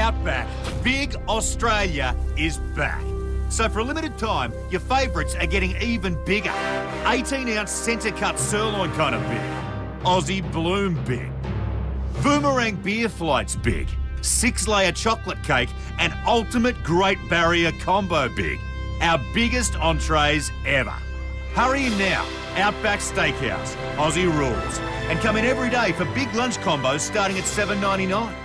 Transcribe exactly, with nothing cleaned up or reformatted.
Outback, Big Australia is back. So for a limited time, your favourites are getting even bigger. eighteen ounce centre cut sirloin kind of big. Aussie Bloom big. Boomerang beer flights big. Six layer chocolate cake and ultimate Great Barrier combo big. Our biggest entrees ever. Hurry in now. Outback Steakhouse, Aussie rules. And come in every day for big lunch combos starting at seven ninety-nine.